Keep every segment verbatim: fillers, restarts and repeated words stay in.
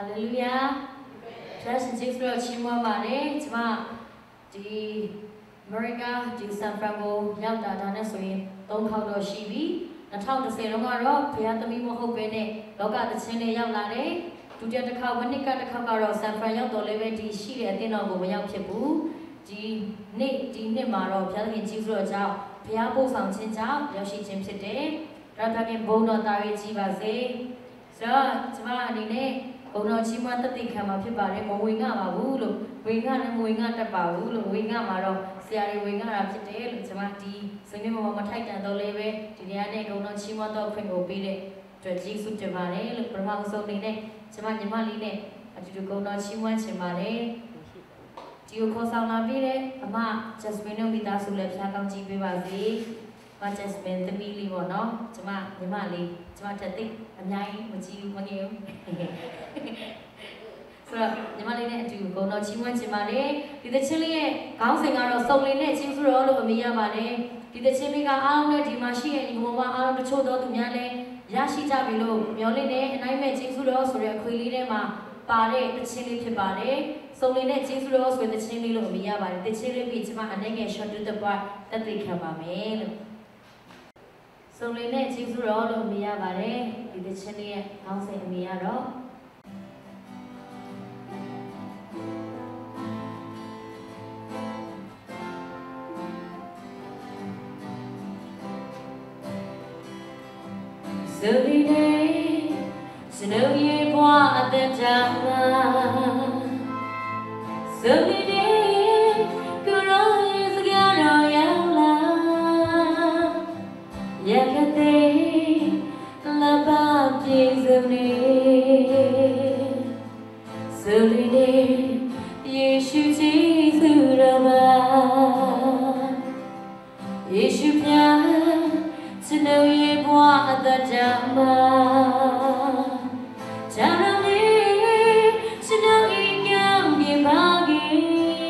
Hallelujah. Just six floor chimwa mare, chma di America di San Francisco yang dah dah nesoi tong kau do shibi, nak tahu tu saya orang ro, pihak temi mo hope ne, loka tu cene yang lare, tu dia tu kau menikah tu kau kau San Francisco tu lewe di shi le tiada go yang piebu, di ne di ne maro pihak ni six floor jauh, pihak po sang cen jauh, yang shi cem sete, rata ni bono tahu jiwa se, so cuma ni ne. Orang cuma tertik sama pihak mau winga mahu lo, winga ni mau winga terpahu lo, winga maro siari winga rapi tel, cuma di sini mau matai kan tu lewe, di ni orang cuma tu pengopi le, jadi sudah mana lo permang so ni ne, cuma ni mali ne, aduh orang cuma cuma ne, jiu kau sama nabi le, ama jasmine yang kita sulit pihak kau jipe basi, ama jasmine temili mana, cuma ni mali, cuma tertik. Nyai macam mana? So, zaman ini tu kau nak ciuman cemare, kita cili kau sengaja sok lene cium suruh lo kamiya mare, kita cili kau alam le di masih ni mama alam tu coba tu nyale, ya si cabai lo, nyale ne, naik me cium suruh suruh kuili ne ma, pare kita cili tu pare, sok lene cium suruh suruh kita cili lo kamiya mare, kita cili bi cuma ane ke shot tu tepat, tapi kapa mel. So lene cium suruh lo kamiya mare. Kita cili kau sengaja ro. Sudahnya, senang ye buat terjamah. Sudahnya, kurang segala yang lah, ya kata. Labab jizmne, suline Yesu Yesu rama, Yesu pyar, senau ye buat terjama, cara ni senau ikan di pagi,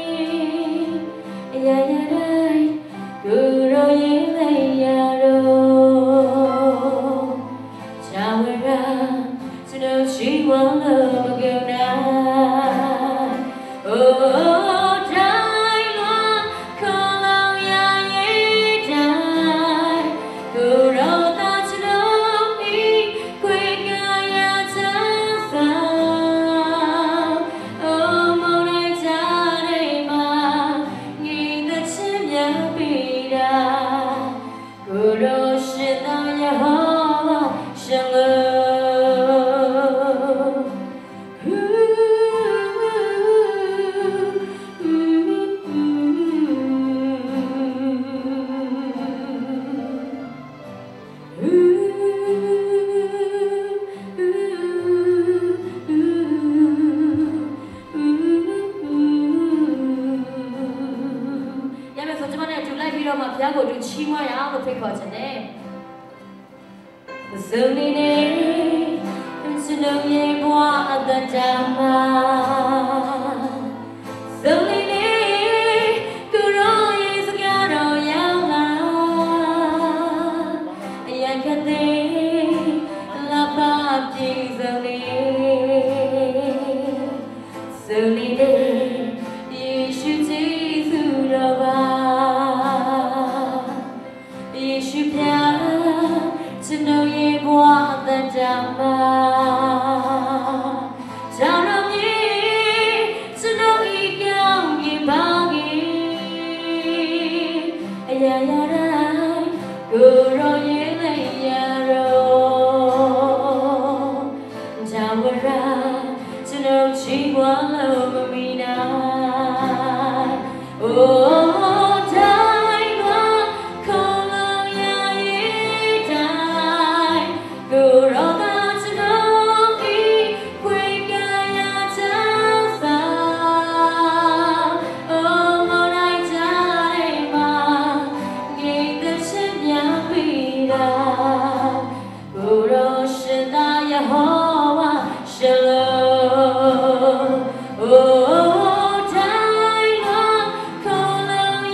ya ya rai, guru ye layaro. She won't love again now. Oh, die long, call out, yeah, yeah, die. Go roll that snow, quick, yeah, just oh, Mona, die, ma, need the chin, yeah, be that. Go roll shit on your home, shallow. Suline, senang ye buat terjama. Suline, kurang ye segala yang lah, yang kata lapar di suline. Suline, Yesu Yesu rama, Yesu pyar. Senau ye buat terjama, cara ni senau ikan di pagi, ya ya rai, guru ye layaro, jawara senau jiwa lo meminat, oh. Oh, die long, call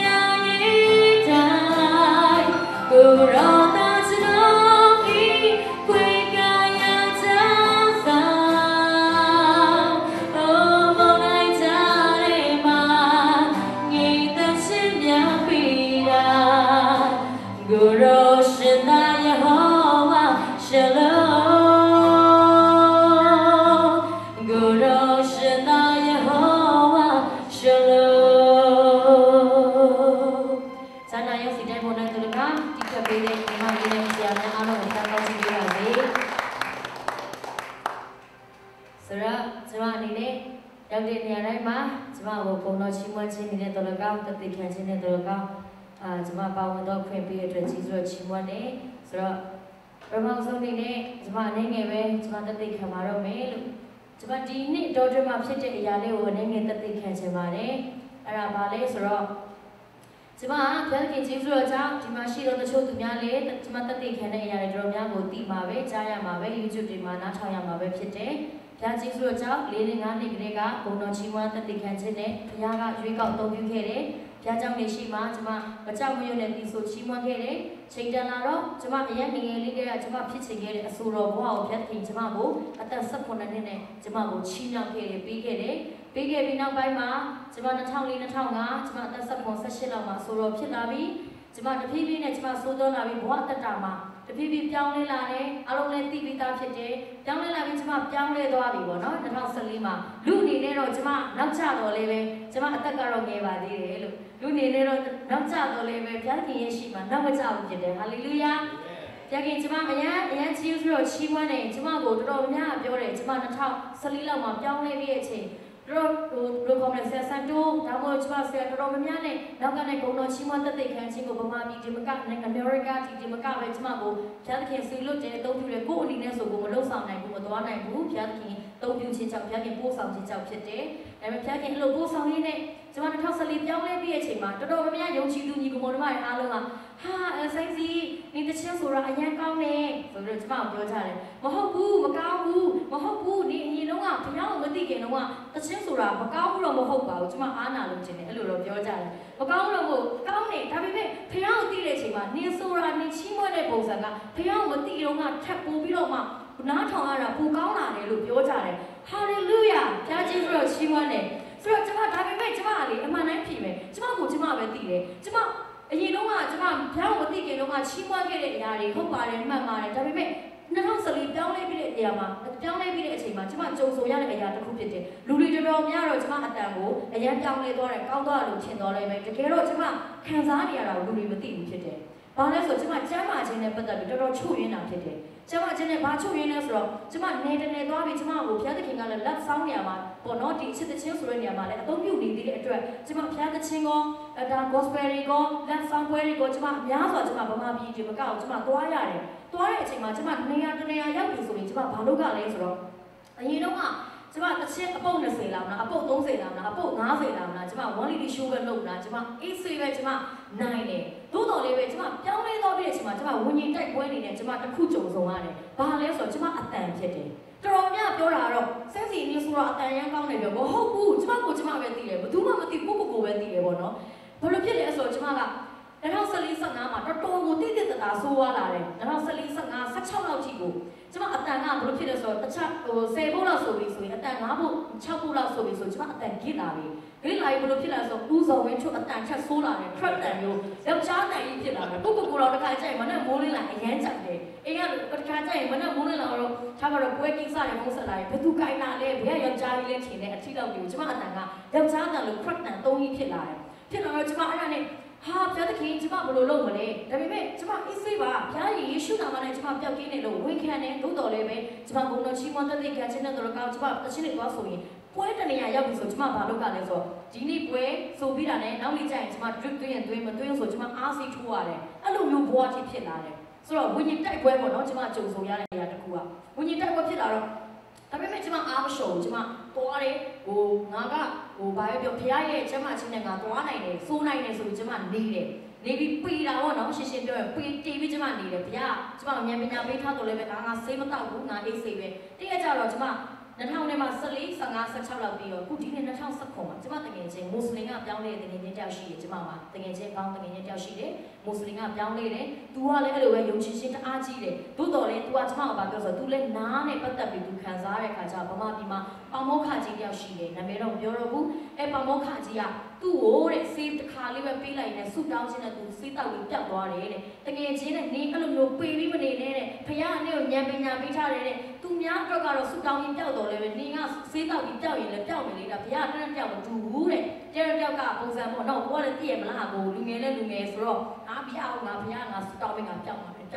ဆိုတော့ကျွန်မအနေနဲ့ရောက်တဲ့နေရာတိုင်းမှာကျွန်မကိုပုံတော်ချီးမွမ်းခြင်းနဲ့တော်လကောင်းတသိခံခြင်းနဲ့တော်လကောင်းအာကျွန်မပါဝင်တော့ခွင့်ပေးရတဲ့ကြီးစွာချီးမွမ်းတယ်ဆိုတော့ပထမဆုံးအနေနဲ့ကျွန်မအနေငယ်ပဲကျွန်မတသိခံပါတော့မယ်လို့ကျွန်မဒီနေ့တော်တွင်မှာဖြစ်တဲ့အရာလေးကိုအနေငယ်တသိခံခြင်းပါတယ်အဲ့ဒါဘာလဲဆိုတော့ကျွန်မဘယ်ကိကြီးစွာကြောင့်ဒီမှာရှိတော့တချို့သူများလည်းကျွန်မတသိခံတဲ့အရာတွေတော်များကိုသိမှာပဲကြားရမှာပဲ YouTube တွေမှာနားထောင်ရမှာပဲဖြစ်တယ်ဘုရားကြီးဆိုတော့ကြောင့်၄နှစ်၅နှစ်ကလေးကဘုံတော်ချီးမွမ်းတသိခံခြင်းနဲ့ဘုရားကရွေးကောက်သုံးပြုခဲ့တယ်။ဘုရားကြောင့်နေရှိမှကျွန်မမကြောက်မရွံ့နဲ့ပြီးဆိုချီးမွမ်းခဲ့တယ်။ချိန်တန်လာတော့ကျွန်မအရင်ငယ်ငယ်လေးကကျွန်မဖြစ်ချင်ခဲ့တဲ့အဆိုတော်ဘဝကိုဘုရားခင်ကျွန်မကိုအသက်၁၉နှစ်နဲ့ကျွန်မကိုချီးမြှောက်ခဲ့တယ်ပြီးခဲ့တယ်။ပြီးခဲ့ပြီးနောက်ပိုင်းမှာကျွန်မ၂၀၀၄ ၂၀၀၅ကျွန်မအသက်၁၉ ၁၈လောက်မှာဆိုတော်ဖြစ်လာပြီးကျွန်မတဖြည်းဖြည်းနဲ့ကျွန်မဆိုးသွမ်းလာပြီးဘဝတက်တာမှာတဖြည်းဖြည်းပြောင်းလဲလာတယ်အလုံးလည်းသိပြီးသားဖြစ်တယ်ပြောင်းလဲလာပြီးကျွန်မပြောင်းလဲသွားပြီပေါ့နော်၂၀၁၄မှာလူအနေနဲ့တော့ကျွန်မနောက်ကျတော့လည်းပဲကျွန်မအသက်ကတော့ငယ်ပါသေးတယ်လို့လူအနေနဲ့တော့နောက်ကျတော့လည်းပဲဘုရားခင်ရဲ့ရှိမှနောက်မကျဘူးဖြစ်တယ်ဟာလေလုယာဘုရားခင်ကျွန်မအရန်အရန်ချီးဆိုတော့ချီးမွမ်းတယ်ကျွန်မကိုတော်တော်များများပြောတယ်ကျွန်မ၂၀၁၄လောက်မှာပြောင်းလဲပြီးတဲ့အချိန်တော့ဟိုဘယ်လိုခေါ်မလဲဆရာစန်တိုဒါမှမဟုတ်ကျွန်မဆရာတော်တော်များများနဲ့နောက်ကနေဘုံတော်ချီးမွမ်းသက်သေခံခြင်းကိုဗမာပြည်ဒီမကနိုင်ငံအမေရိကဒီဒီမကပဲကျွန်မကိုဘုရားသခင်ဆွေလွတ်တဲ့အသုံးပြုတယ်ကိုယ်အနေနဲ့ဆိုကိုမလုံဆောင်နိုင်ဘူးမသွားနိုင်ဘူးဘုရားသခင်သုံးပြုခြင်းကြောင့်ဘုရားခင်ပို့ဆောင်ခြင်းကြောင့်ဖြစ်တယ်ဒါပေမဲ့ဘုရားခင်အဲ့လိုပို့ဆောင်ရင်းနဲ့ကျွန်မ၂၀၁၄ပြောင်းလဲပြီးတဲ့အချိန်မှာတော်တော်များများယုံကြည်သူညီကောင်မောင်တို့အားလုံးကဟာအဆိုင်စီနေတချင်းဆိုတာအရင်ကောင်းတယ်ဆိုပြီးတော့ကျွန်မကိုပြောကြတယ်မဟုတ်ဘူးမကောင်းဘူးမဟုတ်ဘူးဒီအရင်လုံးကဘုရားကိုမသိခင်လုံးကတချင်းဆိုတာမကောင်းဘူးတော့မဟုတ်ပါဘူးကျွန်မအားနာလို့ခြင်းတယ်အဲ့လိုတော့ပြောကြတယ်မကောင်းတော့ဘူးကောင်းတယ်ဒါပေမဲ့ဘုရားကိုသိတဲ့အချိန်မှာနေဆိုတာနေချီးမွမ်းတဲ့ပုံစံကဘုရားကိုမသိတော့ကထပ်ပိုးပြီးတော့မှနားထောင်ရတာပိုကောင်းလာတယ်လို့ပြောကြတယ်ဟာလေလုယာဘုရားကြီးဆိုတော့ချီးမွမ်းတယ်ဆိုတော့ကျွန်မဒါပေမဲ့ကျွန်မကလေအမှန်တိုင်းဖြစ်မယ်ကျွန်မကိုကျွန်မပဲသိတယ်ကျွန်မအရင်တော့ကကျွန်မဘုရားကိုမသိခင်တော့ကချီးမွမ်းခဲ့တဲ့အရာတွေဟုတ်ပါတယ်မှန်ပါတယ်ဒါပေမဲ့၂၀၁၄ပြောင်းလဲပြီးတဲ့အရာမှာပြောင်းလဲပြီးတဲ့အချိန်မှာကျွန်မကြုံဆိုရတဲ့အရာတစ်ခုဖြစ်တယ်လူတွေတော်တော်များတော့ကျွန်မအတန်ကိုအရင်ပြောင်းလဲသွားတယ်ကောင်းသွားလို့ထင်တော်လဲပဲတကယ်တော့ကျွန်မခံစားနေရတာကိုလူတွေမသိဘူးဖြစ်တယ်ဘာလဲဆိုကျွန်မကျမ်းမာခြင်းနဲ့ပတ်သက်ပြီးတော်တော်ချုပ်ရင်းတာဖြစ်တယ်ကျမ်းမာခြင်းနဲ့ဘာချုပ်ရင်းလဲဆိုတော့ကျွန်မနေတနေသွားပြီးကျွန်မကိုဘုရားသခင်ကလည်းလက်ဆောင်နေရာမှာပေါ့နော်ဒီချစ်တဲ့ချင်းဆိုတဲ့နေရာမှာလည်းအသုံးပြုနေသေးတဲ့အတွက်ကျွန်မဘုရားသခင်ကောဒါ gospel တွေကောလက်ဆောင်ပွဲတွေကိုကျွန်မအများစွာကျွန်မဗမာပြည်ဒီမကောက်ကျွန်မသွားရတယ်သွားတဲ့အချိန်မှာကျွန်မနေရာတနေရာရောက်ပြီဆိုရင်ကျွန်မဘာလုပ်ကြလဲဆိုတော့အရင်တော့ကကျွန်မတစ်ချက်အပုတ်၂၀လောက်လားအပုတ်၃၀လောက်လားအပုတ်၅၀လောက်လားကျွန်မone lady show ပဲလုပ်လားကျွန်မအေးဆေးပဲကျွန်မနိုင်တယ်သို့တော်လေးပဲကျွန်မပြောင်းလဲတော့ပြီးတဲ့အချိန်မှာကျွန်မဝิญဉ်တိုက်ပွဲနေတယ်ကျွန်မတစ်ခုကြုံဆုံးရတယ်ဘာလဲဆိုတော့ကျွန်မအတန်ဖြစ်တယ်တော်တော်များပြောတာတော့စက်စီနေဆိုတော့အတန်ရမ်းကောင်းတယ်ပြောမဟုတ်ဘူးကျွန်မကိုကျွန်မပဲသိတယ်ဘယ်သူမှမသိကိုကိုကိုပဲသိတယ်ပေါ့နော်ဘယ်လိုဖြစ်လဲဆိုတော့ကျွန်မက၂၀၁၄ ၁၅မှာတော်တော်ကိုတိတိတတ်တာဆိုးသွားလာတယ်၂၀၁၄ ၁၅ ၁၆လောက်ထိကိုကျွန်မအတန်ကဘယ်လိုဖြစ်လဲဆိုတော့တစ်ချက်ဟို၁၀ဘုတ်လောက်ဆိုပြီးဆိုရင်အတန်၅ဘုတ်၆ဘုတ်လောက်ဆိုပြီးဆိုကျွန်မအတန်ဂစ်လာပြီဂစ်လာပြီဘယ်လိုဖြစ်လဲဆိုတော့ဦးစော်ဝင်းချုပ်အတန်ချက်ဆိုးလာတယ် track တန်မျိုးယောက်ျားတန်ကြီးဖြစ်လာတယ်ပုတ်ပုတ်ကိုတော့တစ်ခါကြိုက်မနဲ့မိုးလင်းလာအရမ်းကြိုက်တယ်အိမ်ကတစ်ခါကြိုက်မနဲ့မိုးလင်းလာတော့ထားပါတော့ပွဲကိစ္စတွေဖုန်းဆက်လာရင်ဘယ်သူကြိုက်လာလဲဘယ်ယောက်ျားကြီးလဲထင်တဲ့အထီးလောက်ကြီးကိုကျွန်မအတန်ကယောက်ျားတန်လို့ track တန်သုံးကြီးဖြစ်လာတယ်ဖြစ်လာတော့ကျွန်မအဲ့ဒါနဲ့ဟာဘုရားသခင်ကျွန်မဘယ်လိုလုပ်မလဲဒါပေမဲ့ကျွန်မအစ်စေးပါဘုရားယေရှုနာမနဲ့ကျွန်မပျောက်ကင်းနေလို့ဝန်ခံတယ်သို့တော်လည်းပဲကျွန်မဘုံတော်ချီးမွမ်းတဲ့ခံခြင်းနဲ့တော်ကောင်းကျွန်မအချင်းတွေသွားဆိုရင်ပွဲတနေရရောက်ပြီဆိုကျွန်မဘာလုပ်ကြလဲဆိုတော့ဒီနေ့ပွဲဆိုပြီးတာနဲ့နောက်နေ့ကျရင်ကျွန်မ drip သွင်းရင်သွင်းမသွင်းဆိုကျွန်မအားစိတ်ထိုးရတယ်အဲ့လိုမျိုးဘဝတိဖြစ်လာတယ်ဆိုတော့ဝิญဉ်တိုက်ပွဲပေါ့နော်ကျွန်မကြုံဆုံရတဲ့အရာတစ်ခုကဝิญဉ်တိုက်ပွဲဖြစ်လာတော့ဒါပေမဲ့ကျွန်မအားမရှုံဘူးကျွန်မသွားတယ်ဟိုငါကဟိုဘာပဲပြောဖခင်ရဲ့ကျမ်းမာခြင်းနဲ့ငါသွားနိုင်တယ်စိုးနိုင်တယ်ဆိုပြီးကျွန်မနေတယ်နေပြီးပေတာပေါ့နော်ရှင်းရှင်းပြောရင်ပေတီးပြီးကျွန်မနေတယ်ဘုရားကျွန်မဉာဏ်ပညာပေးထားတော့လည်းပဲငါငါဆေးမတောက်ဘူးငါအေးဆေးပဲတည့်ရကြတော့ကျွန်မ၂၀၀၀နဲ့မှာ၁၄ ၁၅ ၁၆လောက်ပြီးတော့ခုဒီနေ့၂၀၁၉မှာကျွန်မတကယ်ချင်းမွတ်စလင်ကပြောင်းလဲတဲ့တကယ်ချင်းတယောက်ရှိတယ်ကျွန်မမှာတကယ်ချင်းကောင်းတကယ်ချင်းတယောက်ရှိတယ်မွတ်စလင်ကပြောင်းလဲတယ်သူကလည်းအဲ့လိုပဲယုံကြည်ခြင်းတအားကြီးတယ်သို့တော်လည်းသူကကျွန်မကိုဘာပြောဆိုသူလည်းနားနဲ့ပတ်သက်ပြီးသူခံစားရတဲ့ခါကျဗမာပြည်မှာပေါမောခကြီးတယောက်ရှိတယ်နာမည်တော့ပြောတော့ဘူးအဲ့ပေါမောခကြီးကသူ့ကိုတဲ့ဆေးတစ်ခါလေးပဲပေးလိုက်နဲ့ဆူတောင်းခြင်းနဲ့သူဆေးတောက်ပြီးပျောက်သွားတယ်တဲ့တကယ်ချင်းနဲ့နေအဲ့လိုမျိုးပေပြီးမနေနဲ့တဲ့ဖခင်ကနေကိုဉာဏ်ပညာပေးထားတယ်တဲ့သူများအတွက်ကတော့ဆူတောင်းပြီးပျောက်တော်လည်းပဲနေကဆေးတောက်ပြီးပျောက်ရင်လည်းပျောက်နေလေတာဘုရားတန်းပျောက်မတူဘူးတဲ့ကျတဲ့ပျောက်ကပုံစံပေါ့နော်ဘောလည်းသိရမလားကိုလူငယ်နဲ့လူငယ်ဆိုတော့ငါဘုရားငါဘုရားငါဆူတောင်းပြီးငါပျောက်မှာပဲပျောက်မှာပဲ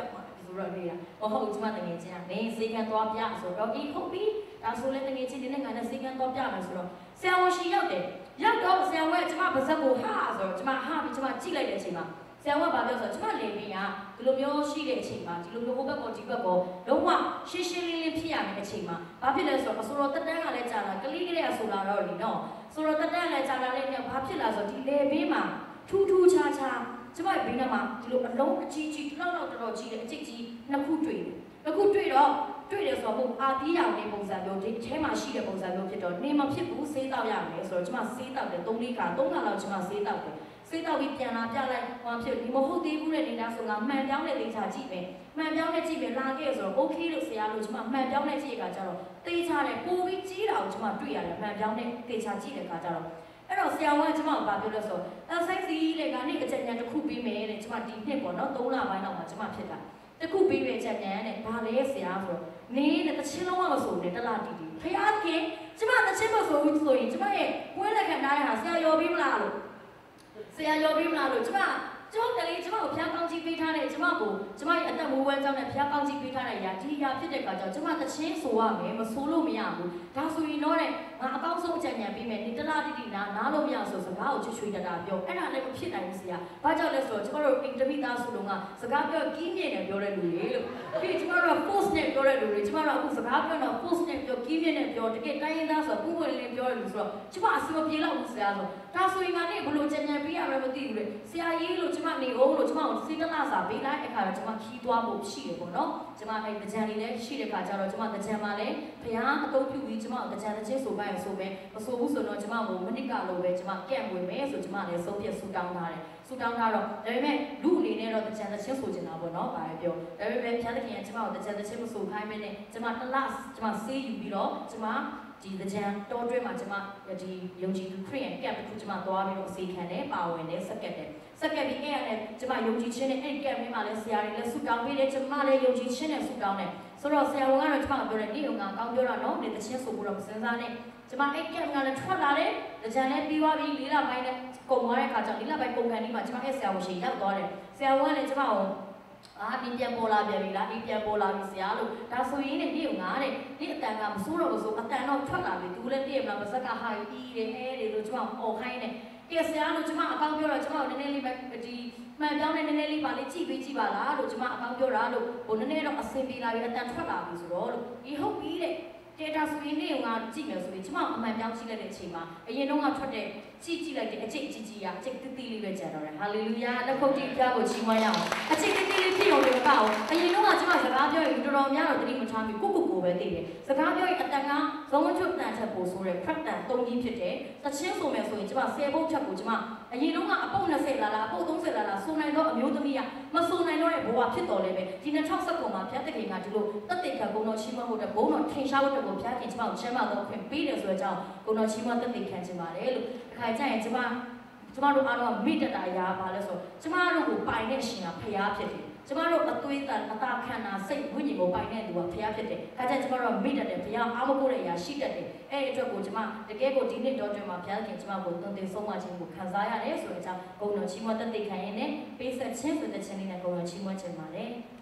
ဆိုတော့နေတာဟောဟုတ်ကျမတငယ်ချင်းကနေစေကံသွားပြဆိုတော့အေးဟုတ်ပြီဒါဆိုလဲတငယ်ချင်းဒီနေ့ငါနဲ့စေကံသွားပြမယ်ဆိုတော့ဆရာဝန်ရှိရောက်တယ်ရောက်တော့ဆရာဝန်ကကျမပါဇက်ကိုဟာဆိုတော့ကျမဟာပြီးကျမကြည့်လိုက်တဲ့အချိန်မှာဆရာဝန်ကဘာပြောဆိုတော့ကျမလေပင်ကဒီလိုမျိုးရှိတဲ့အချိန်မှာဒီလိုမျိုးဟိုဘက်ပေါ်ဒီဘက်ပေါ်လုံးဝရှင်းရှင်းလင်းလင်းဖြစ်ရမယ့်အချိန်မှာဘာဖြစ်လဲဆိုတော့အဆိုတော်တက်တန်းကလည်းကြာလာကလေးကလေးကဆိုလာတော့လीနော်ဆိုတော့တက်တန်းလည်းကြာလာလေးနဲ့ဘာဖြစ်လာဆိုဒီလေပင်မှာထူးထူးခြားခြားကျမဘေးနားမှာဒီလိုအလုံးအကြီးကြီးလောက်လောက်တော်တော်ကြီးတဲ့အကျိတ်ကြီးနှစ်ခုတွေ့တယ်နှစ်ခုတွေ့တော့တွေ့တယ်ဆိုတော့ဟိုအာတီးရောင်လေးပုံစံမျိုးဒီထဲမှာရှိတဲ့ပုံစံမျိုးဖြစ်တော့နေမဖြစ်ဘူးဆေးတောက်ရမယ်ဆိုတော့ကျမဆေးတောက်တယ်သုံးလေးခါသုံးခါလောက်ကျမဆေးတောက်တယ်ဆေးတောက်ပြီးပြန်လာပြလိုက်ဟောဖြစ်ဒီမဟုတ်သေးဘူးတဲ့နေတာဆိုကမှန်ပြောင်းတဲ့လေးချာကြည့်မယ်မှန်ပြောင်းတဲ့ကြည့်မယ်လာခဲ့ဆိုတော့ okay လို့ဆရာလို့ကျမမှန်ပြောင်းတဲ့ကြည့်ရကကြတော့တေးချတယ်ပိုပြီးကြီးတာကိုကျမတွေ့ရတယ်မှန်ပြောင်းတဲ့တေးချကြည့်တဲ့ခါကြတော့အဲ့တော့ဆရာဝန်ကကျမကိုဗာပြောလို့ဆိုတော့ site စီးတဲ့ကနေအချက်ဉာဏ်တစ်ခုပြီးမယ်တဲ့ကျမဒီနှစ်ပေါ့နော်သုံးလပိုင်းလောက်မှာကျမဖြစ်တာတစ်ခုပြီးပြီအချက်ဉာဏ်နဲ့ဘာလဲဆရာဆိုတော့နေတဲ့တချင်းလုံးဝမဆိုနဲ့တလားတီတီဖယားခင်ကျမတချင်းမဆိုဘူးဆိုရင်ကျမရဲ့ပွဲလက်ခံထားတဲ့ဟာဆရာရော်ပြီးမလားလို့ဆရာရော်ပြီးမလားလို့ကျမကျမကလေးကျမကိုဖျားကောင်းကြီးပေးထားတဲ့ကျမကိုကျမရဲ့အသက်မွေးဝမ်းကြောင်းနဲ့ဖျားကောင်းကြီးပေးထားတဲ့ຢာဒီຢာဖြစ်တဲ့အခါကျတော့ကျမတချင်းဆိုရမယ်မဆိုလို့မရဘူးဒါဆိုရင်တော့တဲ့ငါအကောင်းဆုံးအကြံဉာဏ်ပေးမယ်ဒီတလားတီတီနာနားလို့မရဆိုစကားကိုချွတ်ချွေတတာပြောအဲ့ဒါလည်းမဖြစ်နိုင်ဘူးဆရာဘာကြောင့်လဲဆိုတော့ကျမတို့အင်တမီသားဆိုလုံးကစကားပြောကီးမြင့်နဲ့ပြောတဲ့လူတွေလို့ပြီးကျမတို့က post နဲ့ပြောတဲ့လူတွေကျမတို့အခုစကားပြောတော့ post နဲ့ပြောကီးမြင့်နဲ့ပြောတကယ်တိုင်းရင်းသားဆိုတော့ဥပဒေလေးပြောတဲ့လူဆိုတော့ကျမအစီမပြေတော့ဘူးဆရာဆိုဒါဆိုရင်ကနေဘလို့ကြံကြံပေးရမယ်မသိဘူးလေဆရာကြီးလို့ကျမနေအောင်လို့ကျမကိုစိတ်ကလာစာပေးလိုက်အခါတော့ကျမခီးသွားဖို့ရှိတယ်ပေါ့နော်ကျမအဲ့တကြံလေးလည်းရှိတဲ့ခါကျတော့ကျမတကြံမှာလည်းဘုရားအသုံးပြုပြီးကျမတကြံတစ်ချင်းဆိုပါရင်ဆိုမယ်မဆိုဘူးဆိုတော့ကျမကိုမနစ်ကလိုပဲကျမကန့်ဝင်မယ်ဆိုကျမလည်းဆုံးဖြတ်ဆူတောင်းထားတယ်ဆူတောင်းထားတော့ဒါပေမဲ့လူအနေနဲ့တော့တကြံတစ်ချင်းဆိုချင်တာပေါ့နော်ဘာပဲပြောဒါပေမဲ့ဘုရားသခင်ကကျမကိုတကြံတစ်ချင်းမဆိုခိုင်းမနဲ့ကျမတစ်လကျမဆေးယူပြီးတော့ကျမဒီတကြံတောတွဲမှာကျမဒီယုံကြည်သူခရစ်ယာန်ကပ်တစ်ခုကျမသွားပြီးတော့အစီခံတယ်ပါဝင်တယ်စက်ကက်တယ်စက်ကက်ပြီးအဲ့ရနဲ့ကျမယုံကြည်ခြင်းနဲ့အဲ့ကပ်မင်းမှာလည်းဆရာတွေလည်းဆူတောင်းပေးတယ်ကျမလည်းယုံကြည်ခြင်းနဲ့ဆူတောင်းတယ်ဆိုတော့ဆရာဝန်ကတော့ကျမပြောတယ်နေ့ုံကကောင်းပြောတာနော်နေတချင်းဆိုဖို့တော့မစင်စားနဲ့ကျမအဲ့ကပ်မင်းကလည်းထွက်လာတယ်တကြံလည်းပြီးသွားပြီးလေးလပိုင်းနဲ့ကုန်သွားတဲ့ခါကျလေးလပိုင်းကုန်ကန်ဒီမှာကျမအဲ့ဆရာဝန်ရှိရောက်သွားတယ်ဆရာဝန်ကလည်းကျမကိုအာဒီပြန်ပေါ်လာပြန်ပြီလားဒီပြန်ပေါ်လာပြီဆရာလို့ဒါဆိုရင်ねနေ့ကငါတဲ့ဒီအတန်ကမစိုးတော့မစိုးအတန်တော့ထွက်လာပြီသူလည်းတည့်ရမလားမစက်ကဟာကြီးတယ်အဲတွေလို့ကျမអော်ခိုင်းတယ်ကဲဆရာလို့ကျမအကောင်းပြောတော့ကျမကိုနည်းနည်းလေးပဲဒီမှန်ပြောင်းနေနည်းနည်းလေးပါလေးကြည့်ပေးကြည့်ပါလားလို့ကျမအကောင်းပြောတာလို့ဟိုနည်းနည်းတော့အဆင်ပြေလာပြီအတန်ထွက်လာပြီဆိုတော့လို့ဒီဟုတ်ပြီတဲ့ကဲဒါဆိုရင်နေ့ကကြည့်မယ်ဆိုရင်ကျမအမှန်ပြောင်းကြည့်လိုက်တဲ့အချိန်မှာအရင်တော့ကထွက်တဲ့ကြည့်ကြည့်လိုက်တဲ့အကျိတ်ကြီးကြီးကအကျိတ်တိတိလေးပဲကြံတော့တယ်ဟာလေလုယာလက်ခုပ်တီးပြဖို့ချီးမွမ်းရအောင်အကျိတ်တိတိလေးဖြစ်အောင်လည်းမပေါ့အရင်တော့ကကျမစကားပြောရင်တော်တော်များတော့တတိမထားမိကိုကိုကိုပဲသိတယ်စကားပြောရင်အတန်ကဇုံးချွတ်တန်ချက်ပို့ဆိုတဲ့ practice သုံးကြီးဖြစ်တယ်တချင်းဆိုမယ်ဆိုရင်ကျမဆယ်ပုတ်ချက်ကိုကျမအရင်တော့ကအပုတ်နှစ်ဆယ်လာလားအပုတ်သုံးဆယ်လာလားဆိုနိုင်တော့အမျိုးသမီးကမဆိုနိုင်တော့တဲ့ဘဝဖြစ်တော်လဲပဲဒီနှစ်ထောင်ဆက်ကုန်မှာဘုရားသခင်ကဒီလိုတက်တဲ့ခံဘုံတော်ချီးမွမ်းဖို့တဲ့ဘုံတော်ထင်ရှားဖို့တဲ့ဘုရားခင်ကျမကိုချမ်းသာတော့ခွင့်ပေးတယ်ဆိုတဲ့အကြောင်းဘုံတော်ချီးမွမ်းတက်တဲ့ခံခြင်းပါတယ်လို့အခါကျရင်ကျမကျမတို့အားလုံးကမိတ္တတာရာပါလဲဆိုကျမတို့ကိုပိုင်တဲ့အရှင်ကဖျားဖြစ်တယ်ကျမတို့အသွေးတန်အတာခန္ဓာစိတ်ဝိညာဉ်ကိုပိုင်တဲ့သူကဖျားဖြစ်တယ်။ဒါကြောင့်ကျမတို့မိတတ်တယ်ဖျားအားမကိုတဲ့အရာရှိတတ်တယ်။အဲ့ဒီအတွက်ကိုကျမတကယ်ကိုဒီနေ့တော့ကျွမ်းမှာဖျားခင်ကျမကိုသွန်သင်ဆုံးမခြင်းကိုခံစားရတယ်ဆိုတဲ့အကြောင်းဘုံတော်ချီးမွမ်းတသက်ခံရင်းနဲ့ပေးဆက်ခြင်းဆိုတဲ့ခြင်းလေးနဲ့ဘုံတော်ချီးမွမ်းခြင်းပါတယ်။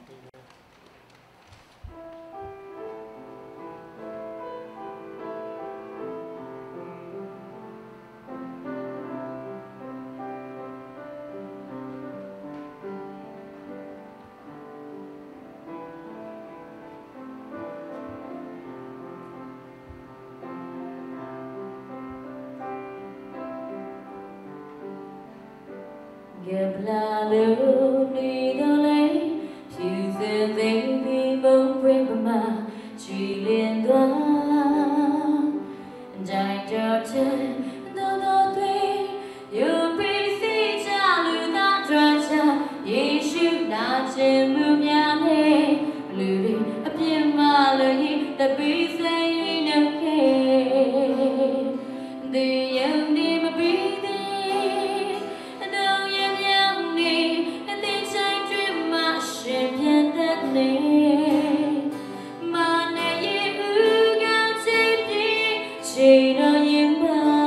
Gebla lu ni dole, phiêu dần dần vì bông quên bờ mà chỉ liên đoán. Dài chờ chân đâu đâu tuy, yêu bị si cha lưu ta tra cha, Giêsu đã trên mưa nhà này, lưu đi ấp yên mà lời ta bị say nâng kề, đi em đi mà bị mà này yêu cao chết đi chỉ là những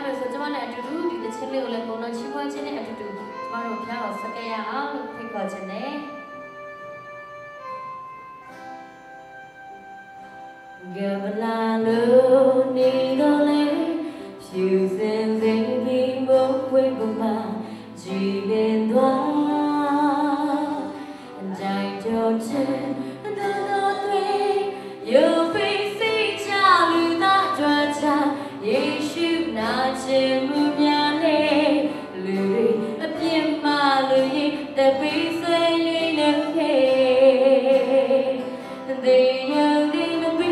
မယ်ဆိုကျွန်မနဲ့အတူတူဒီသချင်းလေးကိုလည်းပုံတော်ချီးမွမ်းခြင်းနဲ့အတူတူကျွန်တော်တို့ဖျားတော်ဆက်ကြရအောင်လို့ဖိတ်ခေါ်ခြင်းနဲ့ Gabalalo nidole Fusen zengi mo kwe buma Jibin dwa Jai jo chen Do do twe Yo fei si cha lu da jwa cha Yeshu na chen mu mya ne Lu ri a pien ma lu yi Da pi sui yi ne ke They young they no be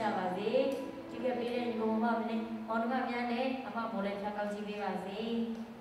Hãy subscribe cho kênh Ghiền Mì Gõ để không bỏ lỡ những video hấp dẫn